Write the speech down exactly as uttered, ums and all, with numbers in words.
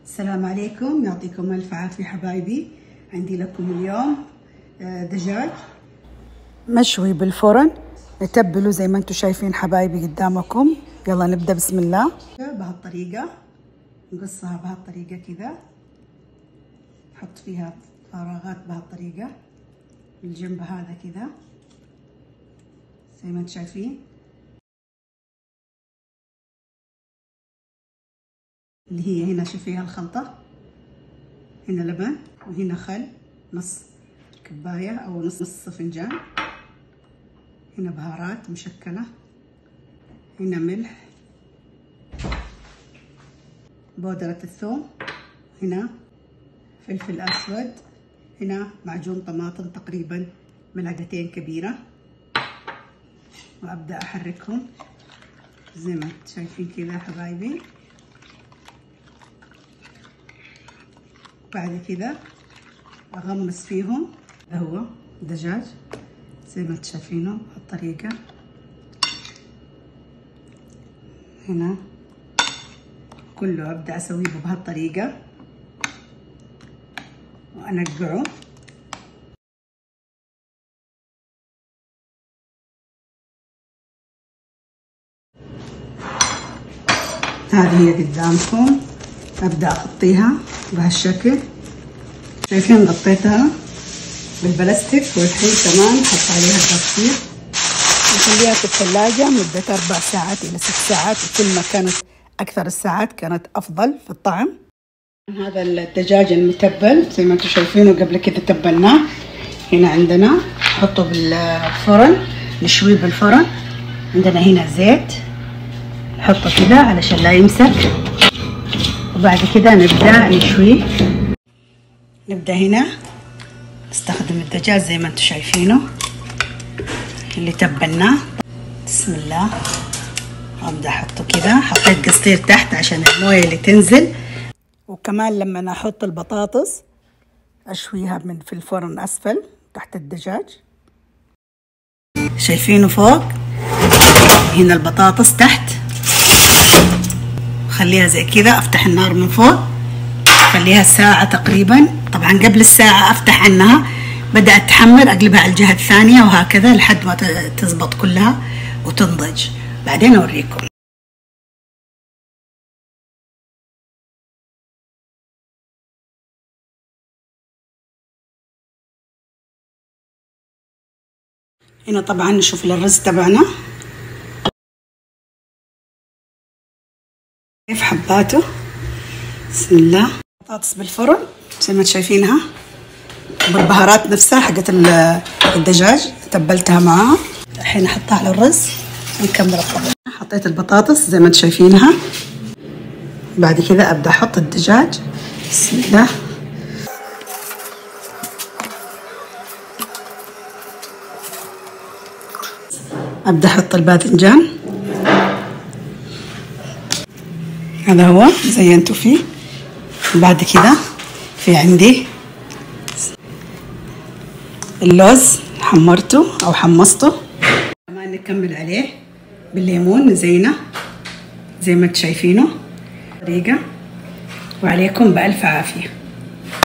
السلام عليكم، يعطيكم الف عافية حبايبي. عندي لكم اليوم دجاج مشوي بالفرن، نتبله زي ما انتم شايفين حبايبي قدامكم. يلا نبدأ بسم الله. بهالطريقة نقصها بهالطريقة كذا، نحط فيها فراغات بهالطريقة الجنب هذا كذا زي ما انتم شايفين، اللي هي هنا شوفيها الخلطة، هنا لبن وهنا خل نص كباية أو نص نص فنجان، هنا بهارات مشكلة، هنا ملح، بودرة الثوم، هنا فلفل أسود، هنا معجون طماطم تقريبا ملعقتين كبيرة، وأبدأ أحركهم زي ما شايفين كذا حبايبي. بعد كذا أغمس فيهم، هذا هو دجاج زي ما تشايفينه بهالطريقة. هنا كله أبدأ أسويه بهالطريقة وأنقعه. هذه هي قدامكم، أبدأ أغطيها بهالشكل، شايفين غطيتها بالبلاستيك، والحين كمان حط عليها التغطية نخليها في الثلاجة مدة أربع ساعات إلى ست ساعات، وكل ما كانت أكثر الساعات كانت أفضل في الطعم. هذا الدجاج المتبل زي ما انتم شايفينه، قبل كده تبلناه. هنا عندنا نحطه بالفرن، نشويه بالفرن. عندنا هنا زيت نحطه كده علشان لا يمسك، وبعد كده نبدأ نشويه. نبدأ هنا نستخدم الدجاج زي ما انتم شايفينه اللي تبلناه. بسم الله، ابدا احطه كده. حطيت قصدير تحت عشان المويه اللي تنزل، وكمان لما احط البطاطس اشويها من في الفرن اسفل تحت الدجاج. شايفينه فوق، هنا البطاطس تحت. خليها زي كذا، افتح النار من فوق، خليها ساعة تقريبا. طبعا قبل الساعة افتح عنها، بدأت تحمر اقلبها على الجهة الثانية وهكذا لحد ما تزبط كلها وتنضج. بعدين اوريكم. هنا طبعا نشوف الرز تبعنا كيف حباته. بسم الله، بطاطس بالفرن زي ما شايفينها بالبهارات نفسها حقت الدجاج، تبلتها معاها. الحين احطها على الرز ونكمل الطبخ. حطيت البطاطس زي ما انتم شايفينها، بعد كذا ابدا احط الدجاج. بسم الله، ابدا احط الباذنجان، هذا هو زينته فيه. بعد كذا في عندي اللوز حمرته او حمصته، كمان نكمل عليه بالليمون نزينه زي ما انتم شايفينه طريقه. وعليكم بألف عافيه.